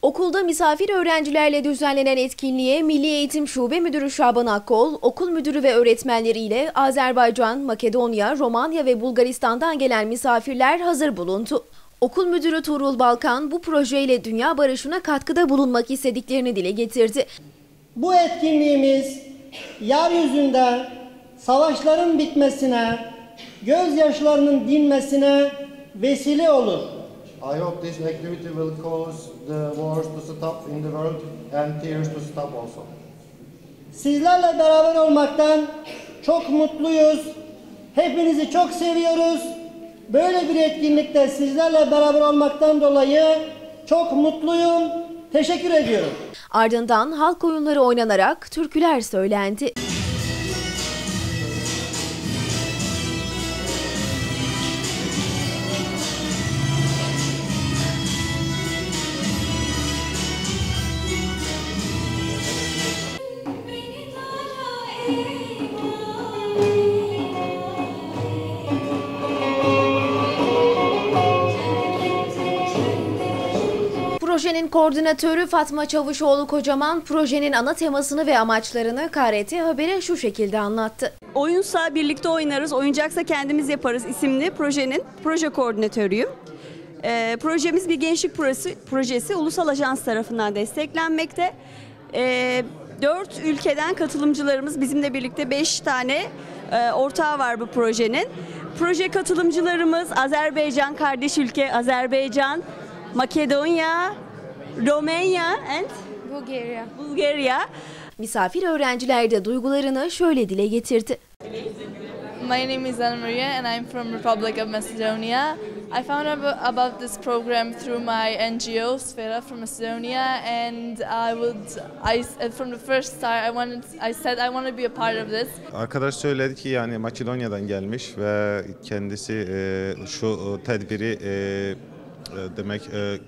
Okulda misafir öğrencilerle düzenlenen etkinliğe Milli Eğitim Şube Müdürü Şaban Akkol, okul müdürü ve öğretmenleriyle Azerbaycan, Makedonya, Romanya ve Bulgaristan'dan gelen misafirler hazır bulundu. Okul müdürü Tuğrul Balkan bu projeyle dünya barışına katkıda bulunmak istediklerini dile getirdi. Bu etkinliğimiz yeryüzünde savaşların bitmesine, gözyaşlarının dinmesine vesile olur. I hope this activity will cause the wars to stop in the world and tears to stop also. Sizlerle beraber olmaktan çok mutluyuz. Hepinizi çok seviyoruz. Böyle bir etkinlikte sizlerle beraber olmaktan dolayı çok mutluyum. Teşekkür ediyorum. Ardından halk oyunları oynanarak türküler söylendi. Projenin koordinatörü Fatma Çavuşoğlu Kocaman, projenin ana temasını ve amaçlarını KRT Haber'e şu şekilde anlattı. Oyunsa birlikte oynarız, oyuncaksa kendimiz yaparız isimli projenin proje koordinatörüyüm. Projemiz bir gençlik projesi ulusal ajans tarafından desteklenmekte. 4 ülkeden katılımcılarımız bizimle birlikte 5 tane ortağı var bu projenin. Proje katılımcılarımız Azerbaycan, kardeş ülke Azerbaycan, Makedonya, Romanya and Bulgaria. Misafir öğrenciler de duygularını şöyle dile getirdi. My name is Anna Maria and I'm from Republic of Macedonia. I found out about this program through my NGO, Sfera from Macedonia, and from the first start I said I want to be a part of this. Arkadaş söyledi ki yani Makedonya'dan gelmiş ve kendisi şu tedbiri demek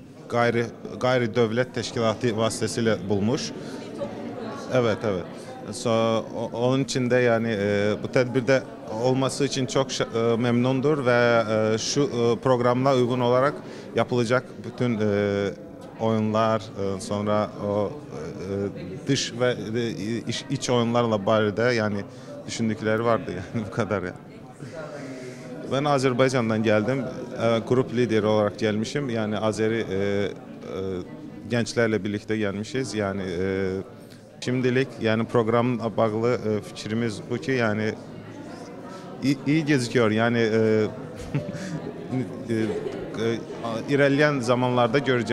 gayri devlet teşkilatı vasıtasıyla bulmuş. Evet. Onun için de yani bu tedbirde olması için çok memnundur ve şu programla uygun olarak yapılacak bütün oyunlar, sonra o dış ve iç oyunlarla bari de yani düşündükleri vardı yani bu kadar ya. Ben Azerbaycan'dan geldim. Grup lideri olarak gelmişim. Yani Azeri gençlerle birlikte gelmişiz. Yani şimdilik yani programla bağlı fikrimiz bu ki yani iyi gözüküyor. Yani ilerleyen zamanlarda göreceğiz.